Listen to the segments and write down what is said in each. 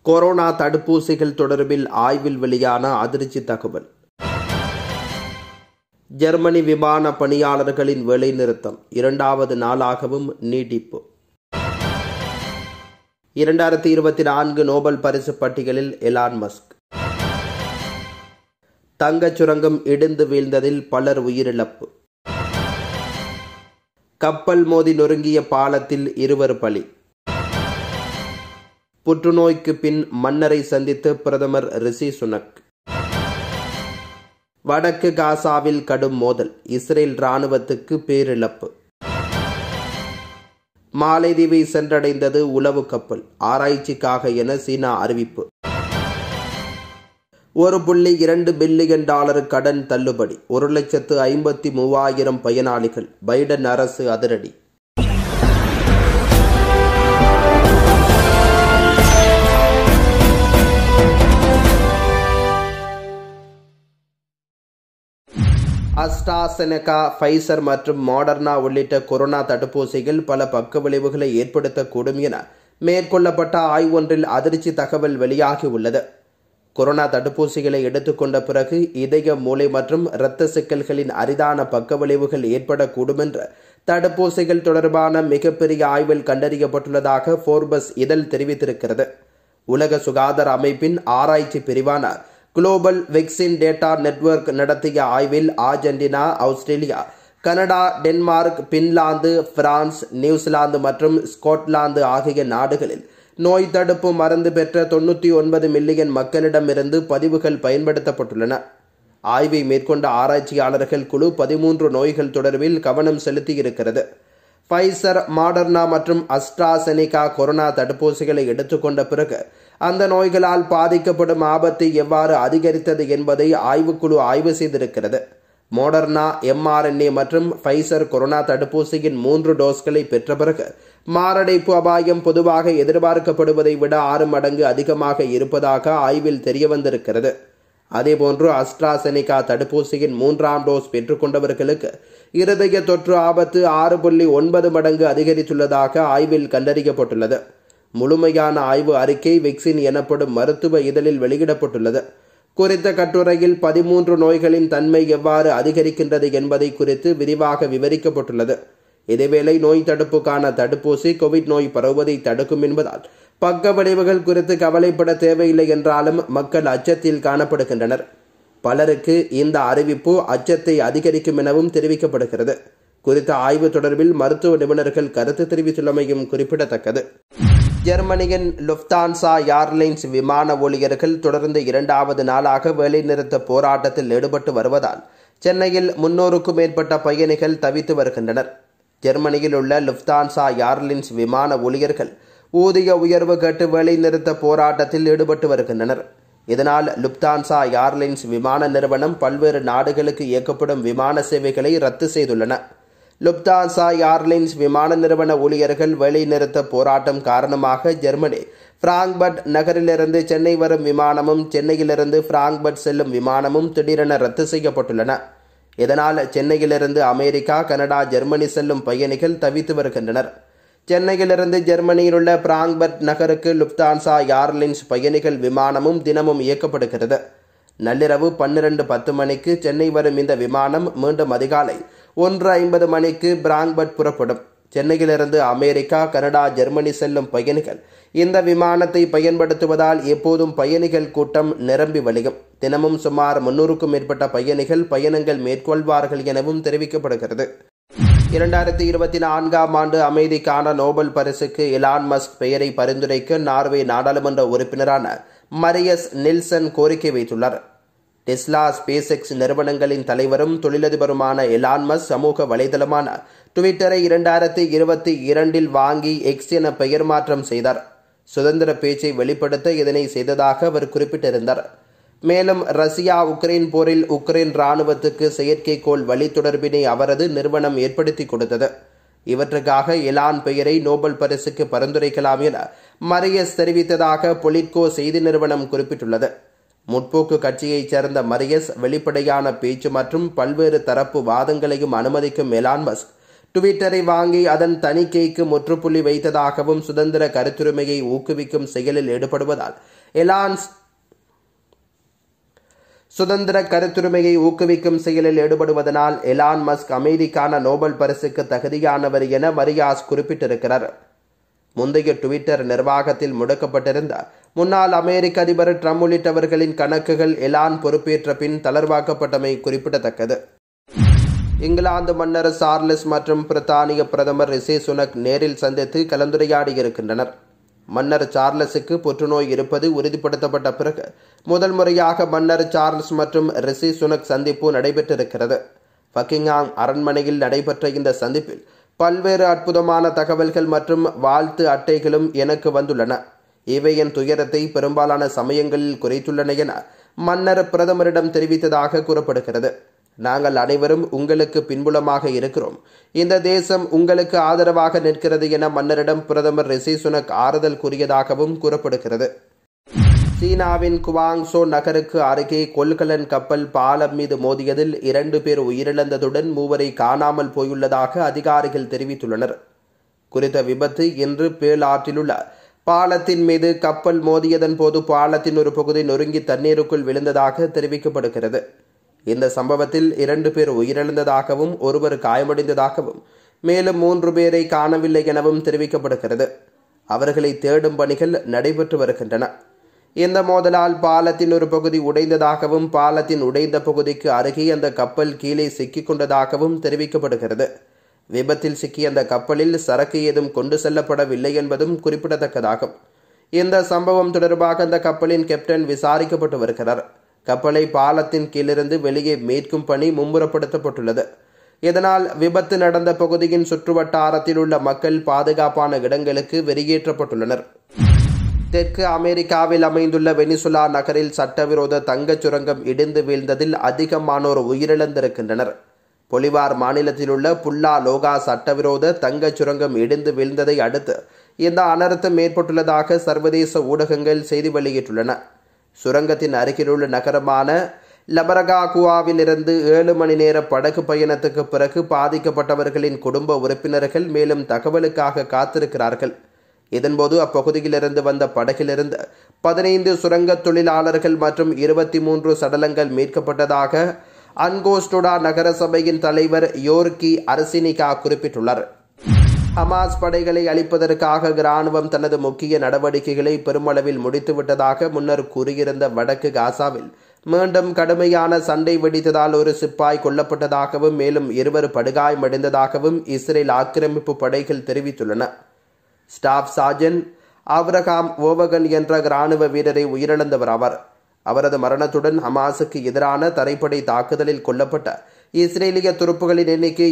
Corona தடுப்பூசிகள் தொடர்பில் ஆய்வில் வெளியான அதிர்ச்சி தகவல். ஜெர்மனி விமான பணியாளர்களின் வேலைநிறுத்தம் 2வது நாளாகவும் நீட்டிப்பு. 2024 நோபல் பரிசு பட்டியலில் எலான் மஸ்க். தங்கச் சுரங்கம் இடிந்து வீழ்ந்ததில் பலர் உயிரிழப்பு. கப்பல் மோதி நொறுங்கிய பாலத்தில் 2 பலி. புற்றுநோய்க்கு பின் மன்னரை சந்தித்து பிரதமர் ரிஷி சுனக். வடக்கு காசாவில் கடும் மோதல், இஸ்ரேல் ராணுவத்துக்கு பேரிழப்பு. மாலைதீவை சென்றடைந்தது உளவு கப்பல், ஆராய்ச்சிக்காக என சீனா அறிவிப்பு. $1.2 பில்லியன் கடன் தள்ளுபடி, 1,53,000 பயனாளிகள், பைடன் அரசு அதிரடி. அஸ்ட்ராசெனகா, ஃபைசர் மற்றும் மாடர்னா உள்ளிட்ட கொரோனா தடுப்பூசிகள் பல பக்க விளைவுகளை ஏற்படுத்தக்கூடும் என மேற்கொள்ளப்பட்ட ஆய்வொன்றில் அதிர்ச்சி தகவல் வெளியாகியுள்ளது. கொரோனா தடுப்பூசிகளை எடுத்துக்கொண்ட பிறகு இதய, மூளை மற்றும் இரத்த சிக்கல்களின் அரிதான பக்க விளைவுகள் ஏற்படக்கூடும் என்று தடுப்பூசிகள் தொடர்பான மிகப்பெரிய ஆய்வில் கண்டறியப்பட்டுள்ளதாக ஃபோர்பஸ் இதழ் தெரிவித்திருக்கிறது. உலக சுகாதார அமைப்பின் ஆராய்ச்சி பிரிவான குளோபல் வெக்சின் டேட்டா நெட்வொர்க் நடத்திய ஆய்வில் Argentina, Australia, Canada, Denmark, Finland, France, New Zealand மற்றும் ஸ்காட்லாந்து ஆகிய நாடுகளில் நோய் தடுப்பு மருந்து பெற்ற 99 மில்லியன் மக்களிடமிருந்து பதிவுகள் பயன்படுத்தப்பட்டுள்ளன. ஆய்வை மேற்கொண்ட ஆராய்ச்சியாளர்கள் குழு 13 நோய்கள் தொடர்பில் கவனம் செலுத்தியிருக்கிறது. ஃபைசர், மாடர்னா மற்றும் அஸ்ட்ராசெனிகா கொரோனா தடுப்பூசிகளை எடுத்துக்கொண்ட பிறகு அந்த நோய்களால் பாதிக்கப்படும் ஆபத்து எவ்வாறு அதிகரித்தது என்பதை ஆய்வுக்குழு ஆய்வு செய்திருக்கிறது. மாடர்னா mRNA மற்றும் ஃபைசர் கொரோனா தடுப்பூசியின் 3 டோஸ்களை பெற்ற பிறகு மாரடைப்பு அபாயம் பொதுவாக எதிர்பார்க்கப்படுவதை விட 6 மடங்கு அதிகமாக இருப்பதாக ஆய்வில் தெரியவந்திருக்கிறது. அதேபோன்று அஸ்ட்ராசெனிகா தடுப்பூசியின் 3ஆம் டோஸ் பெற்றுக்கொண்டவர்களுக்கு இருதய தொற்று ஆபத்து 6.9 மடங்கு அதிகரித்துள்ளதாக ஆய்வில் கண்டறியப்பட்டுள்ளது. முழுமையான ஆய்வு அறிக்கை வெக்சின் எனப்படும் மருத்துவ இதழில் வெளியிடப்பட்டுள்ளது. குறித்த கட்டுரையில் 13 நோய்களின் தன்மை எவ்வாறு அதிகரிக்கின்றது என்பதை குறித்து விரிவாக விவரிக்கப்பட்டுள்ளது. இதேவேளை நோய் தடுப்புக்கான தடுப்பூசி கோவிட் நோய் பரவுவதை தடுக்கும் என்பதால் பக்க விளைவுகள் குறித்து கவலைப்பட தேவையில்லை என்றாலும் மக்கள் அச்சத்தில் காணப்படுகின்றனர். பலருக்கு இந்த அறிவிப்பு அச்சத்தை அதிகரிக்கும் எனவும் தெரிவிக்கப்படுகிறது. குறித்த ஆய்வு தொடர்பில் மருத்துவ நிபுணர்கள் கருத்து தெரிவித்துள்ளமையும் குறிப்பிடத்தக்கது. ஜெர்மனியின் லுஃப்தான்சா ஏர்லைன்ஸ் விமான ஊழியர்கள் தொடர்ந்து 2வது நாளாக வேலைநிறுத்த போராட்டத்தில் ஈடுபட்டு வருவதால் சென்னையில் 300க்கும் மேற்பட்ட பயணிகள் தவித்து வருகின்றனர். ஜெர்மனியில் உள்ள லுஃப்தான்சா ஏர்லைன்ஸ் விமான ஊழியர்கள் ஊதிய உயர்வு கேட்டு வேலைநிறுத்த போராட்டத்தில் ஈடுபட்டு வருகின்றனர். இதனால் லுஃப்தான்சா ஏர்லைன்ஸ் விமான நிறுவனம் பல்வேறு நாடுகளுக்கு இயக்கப்படும் விமான சேவைகளை ரத்து செய்துள்ளன. லுஃப்தான்சா ஏர்லைன்ஸ் விமான நிறுவன ஊழியர்கள் வேலைநிறுத்த போராட்டம் காரணமாக ஜெர்மனி பிராங்க்பர்ட் நகரிலிருந்து சென்னை வரும் விமானமும் சென்னையிலிருந்து பிராங்க்பர்ட் செல்லும் விமானமும் திடீரென ரத்து செய்யப்பட்டுள்ளன. இதனால் சென்னையிலிருந்து அமெரிக்கா, கனடா, ஜெர்மனி செல்லும் பயணிகள் தவித்து வருகின்றனர். சென்னையிலிருந்து ஜெர்மனியில் உள்ள பிராங்க்பர்ட் நகருக்கு லுஃப்தான்சா ஏர்லைன்ஸ் பயணிகள் விமானமும் தினமும் இயக்கப்படுகிறது. நள்ளிரவு 12:10 மணிக்கு சென்னை வரும் இந்த விமானம் மீண்டும் அதிகாலை 1:50 மணிக்கு பிராங்க்பர்ட் புறப்படும். சென்னையிலிருந்து அமெரிக்கா, கனடா, ஜெர்மனி செல்லும் பயணிகள் இந்த விமானத்தை பயன்படுத்துவதால் எப்போதும் பயணிகள் கூட்டம் நிரம்பி வழியும். தினமும் சுமார் 300க்கும் மேற்பட்ட பயணிகள் பயணங்கள் மேற்கொள்வார்கள் எனவும் தெரிவிக்கப்படுகிறது. 2024ஆம் ஆண்டு அமைதிக்கான நோபல் பரிசுக்கு எலான் மஸ்க் பெயரை பரிந்துரைக்க நார்வே நாடாளுமன்ற உறுப்பினரான மரியஸ் நில்சன் கோரிக்கை வைத்துள்ளார். டெஸ்லா, ஸ்பேஸ்எக்ஸ் நிறுவனங்களின் தலைவரும் தொழிலதிபருமான எலான் மஸ்க் சமூக வலைதளமான ட்விட்டரை 2022இல் வாங்கி எக்ஸ் என பெயர் மாற்றம் செய்தார். சுதந்திர பேச்சை வெளிப்படுத்த இதனை செய்ததாக அவர் குறிப்பிட்டிருந்தார். மேலும் ரஷ்யா உக்ரைன் போரில் உக்ரைன் ராணுவத்துக்கு செயற்கைக்கோள் வழித்தொடர்பினை அவரது நிறுவனம் ஏற்படுத்தி கொடுத்தது. இவற்றுக்காக எலான் பெயரை நோபல் பரிசுக்கு பரிந்துரைக்கலாம் என மரியஸ் தெரிவித்ததாக பொலிட்கோ செய்தி நிறுவனம் குறிப்பிட்டுள்ளது. முற்போக்கு கட்சியைச் சேர்ந்த மரியஸ் வெளிப்படையான பேச்சு மற்றும் பல்வேறு தரப்பு வாதங்களையும் அனுமதிக்கும் எலான் மஸ்க் ட்விட்டரை வாங்கி அதன் தணிக்கைக்கு முற்றுப்புள்ளி வைத்ததாகவும் சுதந்திர கருத்துரிமையை ஊக்குவிக்கும் செயலில் ஈடுபடுவதால் எலான் மஸ்க் அமைதிக்கான நோபல் பரிசுக்கு தகுதியானவர் என மரியாஸ் குறிப்பிட்டிருக்கிறார். முந்தைய ட்விட்டர் நிர்வாகத்தில் முடக்கப்பட்டிருந்த முன்னாள் அமெரிக்க அதிபர் ட்ரம்ப் உள்ளிட்டவர்களின் கணக்குகள் எலான் பொறுப்பேற்ற பின் தளர்வாக்கப்பட்டமை குறிப்பிடத்தக்கது. இங்கிலாந்து மன்னர் சார்லஸ் மற்றும் பிரித்தானிய பிரதமர் ரிஷி சுனக் நேரில் சந்தித்து கலந்துரையாடியிருக்கின்றனர். மன்னர் சார்லஸுக்கு புற்றுநோய் இருப்பது உறுதிப்படுத்தப்பட்ட பிறகு முதல் முறையாக மன்னர் சார்லஸ் மற்றும் ரிஷி சுனக் சந்திப்பு நடைபெற்றிருக்கிறது. பக்கிங்ஹாம் அரண்மனையில் நடைபெற்ற இந்த சந்திப்பில் பல்வேறு அற்புதமான தகவல்கள் மற்றும் வாழ்த்து அட்டைகளும் எனக்கு வந்துள்ளன. இவை என் துயரத்தை பெரும்பாலான சமயங்களில் குறைத்துள்ளன என மன்னர் பிரதமரிடம் தெரிவித்ததாக கூறப்படுகிறது. நாங்கள் அனைவரும் உங்களுக்கு பின்புலமாக இருக்கிறோம். இந்த தேசம் உங்களுக்கு ஆதரவாக நிற்கிறது என மன்னரிடம் பிரதமர் ரிஷி சுனக் ஆறுதல் கூறியதாகவும் கூறப்படுகிறது. சீனாவின் குவாங்சோ நகருக்கு அருகே கொள்கலன் கப்பல் பாலம் மீது மோதியதில் 2 பேர் உயிரிழந்ததுடன் 3 காணாமல் போயுள்ளதாக அதிகாரிகள் தெரிவித்துள்ளனர். குறித்த விபத்து இன்று பேல் ஆற்றிலுள்ள பாலத்தின் மீது கப்பல் மோதியதன் போது பாலத்தின் ஒரு பகுதி நொறுங்கி தண்ணீருக்குள் விழுந்ததாக தெரிவிக்கப்படுகிறது. இந்த சம்பவத்தில் 2 பேர் உயிரிழந்ததாகவும் 1 காயமடைந்ததாகவும் மேலும் 3 பேரை காணவில்லை எனவும் தெரிவிக்கப்படுகிறது. அவர்களை தேடும் பணிகள் நடைபெற்று வருகின்றன. இந்த மோதலால் பாலத்தின் ஒரு பகுதி உடைந்ததாகவும் பாலத்தின் உடைந்த பகுதிக்கு அருகே அந்த கப்பல் கீழே சிக்கிக் கொண்டதாகவும் தெரிவிக்கப்படுகிறது. விபத்தில் சிக்கிய அந்த கப்பலில் சரக்கு ஏதும் கொண்டு செல்லப்படவில்லை என்பதும் குறிப்பிடத்தக்கதாகும். இந்த சம்பவம் தொடர்பாக அந்த கப்பலின் கேப்டன் விசாரிக்கப்பட்டு வருகிறார். கப்பலை பாலத்தின் கீழிருந்து வெளியே மீட்கும் பணி மும்முரப்படுத்தப்பட்டுள்ளது. இதனால் விபத்து நடந்த பகுதியின் சுற்றுவட்டாரத்தில் உள்ள மக்கள் பாதுகாப்பான இடங்களுக்கு வெளியேற்றப்பட்டுள்ளனர். தெற்கு அமெரிக்காவில் அமைந்துள்ள வெனிசுலா நகரில் சட்டவிரோத தங்கச் சுரங்கம் இடிந்து வீழ்ந்ததில் அதிகமானோர் உயிரிழந்திருக்கின்றனர். பொலிவார் மாநிலத்தில் உள்ள புல்லா லோகா சட்டவிரோத தங்கச் சுரங்கம் இடிந்து வீழ்ந்ததை அடுத்து இந்த அனர்த்தம் ஏற்பட்டுள்ளதாக சர்வதேச ஊடகங்கள் செய்தி வெளியிட்டுள்ளன. சுரங்கத்தின் அருகிலுள்ள நகரமான லபரகாகுவாவிலிருந்து 7 மணி நேர படகு பயணத்துக்கு பிறகு பாதிக்கப்பட்டவர்களின் குடும்ப உறுப்பினர்கள் மேலும் தகவலுக்காக காத்திருக்கிறார்கள். இதன்போது அப்பகுதியிலிருந்து வந்த படகிலிருந்து 15 சுரங்க தொழிலாளர்கள் மற்றும் 23 சடலங்கள் மீட்கப்பட்டதாக அன்கோஸ்டுடா நகர சபையின் தலைவர் யோர்கி அரசினிகா குறிப்பிட்டுள்ளார். ஹமாஸ் படைகளை அழிப்பதற்காக இராணுவம் தனது முக்கிய நடவடிக்கைகளை பெருமளவில் முடித்துவிட்டதாக முன்னர் கூறியிருந்த வடக்கு காசாவில் மீண்டும் கடுமையான சண்டை வெடித்ததால் ஒரு சிப்பாய் கொல்லப்பட்டதாகவும் மேலும் 2 படுகாயமடைந்ததாகவும் இஸ்ரேல் ஆக்கிரமிப்பு படைகள் தெரிவித்துள்ளன. ஸ்டாஃப் சார்ஜென்ட் ஆப்ரஹாம் ஓவகன் என்ற இராணுவ வீரரை உயிரிழந்தவர் ஆவார். அவரது மரணத்துடன் ஹமாஸுக்கு எதிரான தரைப்படை தாக்குதலில் கொல்லப்பட்ட இஸ்ரேலிய துருப்புகளின் எண்ணிக்கை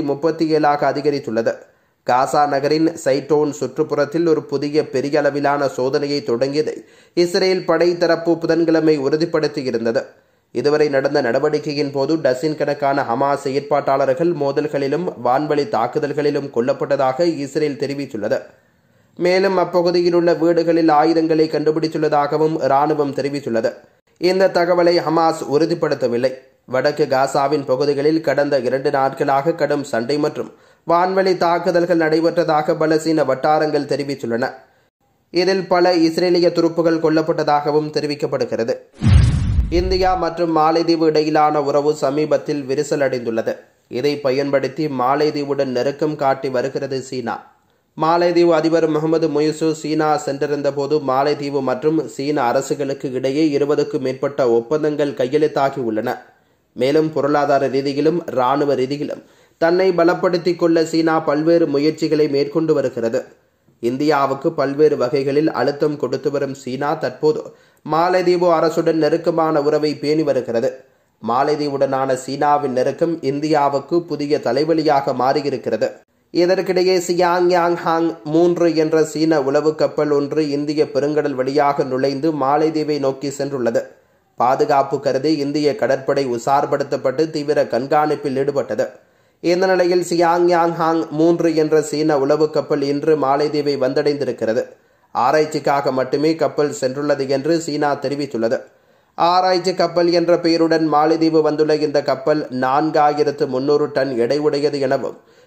237 அதிகரித்துள்ளது. காசா நகரின் சைட்டோன் சுற்றுப்புறத்தில் ஒரு புதிய பெரிய அளவிலான சோதனையை தொடங்கியதை இஸ்ரேல் படை தரப்பு புதன்கிழமை உறுதிப்படுத்தியிருந்தது. இதுவரை நடந்த நடவடிக்கையின் போது டசின் கணக்கான ஹமாஸ் செயற்பாட்டாளர்கள் மோதல்களிலும் வான்வழி தாக்குதல்களிலும் கொல்லப்பட்டதாக இஸ்ரேல் தெரிவித்துள்ளது. மேலும் அப்பகுதியில் உள்ள வீடுகளில் ஆயுதங்களை கண்டுபிடித்துள்ளதாகவும் இராணுவம் தெரிவித்துள்ளது. இந்த தகவலை ஹமாஸ் உறுதிப்படுத்தவில்லை. வடக்கு காசாவின் பகுதிகளில் கடந்த 2 நாட்களாக கடும் சண்டை மற்றும் வான்வழி தாக்குதல்கள் நடைபெற்றதாக பலஸ்தீன வட்டாரங்கள் தெரிவித்துள்ளன. இதில் பல இஸ்ரேலிய துருப்புகள் கொல்லப்பட்டதாகவும் தெரிவிக்கப்படுகிறது. இந்தியா மற்றும் மாலைதீவு இடையிலான உறவு சமீபத்தில் விரிசல் அடைந்துள்ளது. இதை பயன்படுத்தி மாலைதீவுடன் நெருக்கம் காட்டி வருகிறது சீனா. மாலைதீவு அதிபர் முகமது முய்சு சீனா சென்றிருந்த போது மாலைதீவு மற்றும் சீன அரசுகளுக்கு இடையே 20க்கும் மேற்பட்ட ஒப்பந்தங்கள் கையெழுத்தாகி உள்ளன. மேலும் பொருளாதார ரீதியிலும் இராணுவ ரீதியிலும் தன்னை பலப்படுத்திக் கொள்ள சீனா பல்வேறு முயற்சிகளை மேற்கொண்டு வருகிறது. இந்தியாவுக்கு பல்வேறு வகைகளில் அழுத்தம் கொடுத்து வரும் சீனா தற்போது மாலைதீவு அரசுடன் நெருக்கமான உறவை பேணி வருகிறது. மாலைதீவுடனான சீனாவின் நெருக்கம் இந்தியாவுக்கு புதிய தலைவலியாக மாறியிருக்கிறது. இதற்கிடையே சியாங்யாங் ஹாங் 3 என்ற சீன உளவு கப்பல் ஒன்று இந்திய பெருங்கடல் வழியாக நுழைந்து மாலைதீவை நோக்கி சென்றுள்ளது. பாதுகாப்பு கருதி இந்திய கடற்படை உசார்படுத்தப்பட்டு தீவிர கண்காணிப்பில் ஈடுபட்டது. இந்த நிலையில் சியாங்யாங் ஹாங் 3 என்ற சீன உளவு கப்பல் இன்று மாலைதீவை வந்தடைந்திருக்கிறது. ஆராய்ச்சிக்காக மட்டுமே கப்பல் சென்றுள்ளது என்று சீனா தெரிவித்துள்ளது. ஆராய்ச்சி கப்பல் என்ற பெயருடன் மாலைதீவு வந்துள்ள இந்த கப்பல் 4300 டன் எடை உடையது எனவும்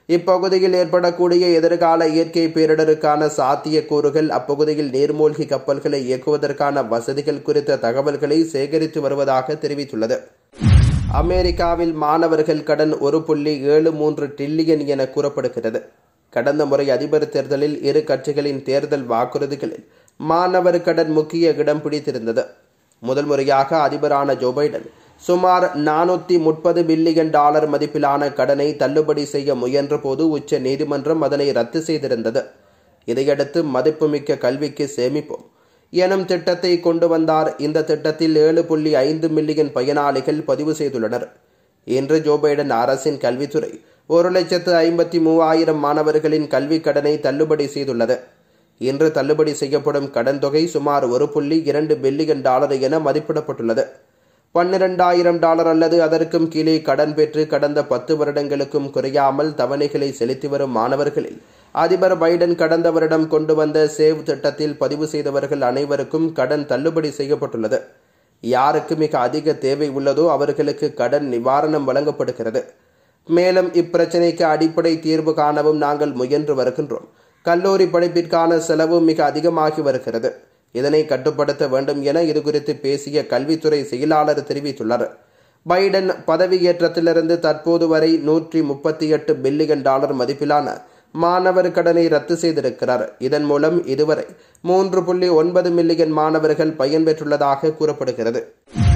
இப்பகுதியில் ஏற்படக்கூடிய எதிர்கால இயற்கை பேரிடருக்கான சாத்தியக்கூறுகள், அப்பகுதியில் நீர்மூழ்கி கப்பல்களை இயக்குவதற்கான வசதிகள் குறித்த தகவல்களை சேகரித்து வருவதாக தெரிவித்துள்ளது. அமெரிக்காவில் மாணவர்கள் கடன் 1.73 டிரில்லியன் என கூறப்படுகிறது. கடந்த முறை அதிபர் தேர்தலில் இரு கட்சிகளின் தேர்தல் வாக்குறுதிகளில் மாணவர் கடன் முக்கிய இடம் பிடித்திருந்தது. முதல் முறையாக அதிபரான ஜோ பைடன் சுமார் $430 பில்லியன் மதிப்பிலான கடனை தள்ளுபடி செய்ய முயன்ற போது உச்ச நீதிமன்றம் அதனை ரத்து செய்திருந்தது. இதையடுத்து மதிப்புமிக்க கல்விக்கு சேமிப்போம் எனும் திட்டத்தை கொண்டு வந்தார். இந்த திட்டத்தில் 7.5 மில்லியன் பயனாளிகள் பதிவு செய்துள்ளனர். இன்று ஜோ பைடன் அரசின் கல்வித்துறை 1,53,000 மாணவர்களின் கல்விக் கடனை தள்ளுபடி செய்துள்ளது. இன்று தள்ளுபடி செய்யப்படும் கடன் தொகை சுமார் $1.2 பில்லியன் என மதிப்பிடப்பட்டுள்ளது. $12,000 அல்லது அதற்கும் கீழே கடன் பெற்று கடந்த 10 வருடங்களுக்கும் குறையாமல் தவணைகளை செலுத்தி வரும் மாணவர்களில் அதிபர் பைடன் கடந்த வருடம் கொண்டு வந்த சேவ் திட்டத்தில் பதிவு செய்தவர்கள் அனைவருக்கும் கடன் தள்ளுபடி செய்யப்பட்டுள்ளது. யாருக்கு மிக அதிக தேவை உள்ளதோ அவர்களுக்கு கடன் நிவாரணம் வழங்கப்படுகிறது. மேலும் இப்பிரச்சினைக்கு அடிப்படை தீர்வு காணவும் நாங்கள் முயன்று வருகின்றோம். கல்லூரி படிப்பிற்கான செலவு மிக அதிகமாகி வருகிறது. இதனை கட்டுப்படுத்த வேண்டும் என இதுகுறித்து பேசிய கல்வித்துறை செயலாளர் தெரிவித்துள்ளார். பைடன் பதவியேற்றத்திலிருந்து தற்போது வரை $138 பில்லியன் மதிப்பிலான மாணவர் கடனை ரத்து செய்திருக்கிறார். இதன் மூலம் இதுவரை 3.9 மில்லியன் மாணவர்கள் பயன்பெற்றுள்ளதாக கூறப்படுகிறது.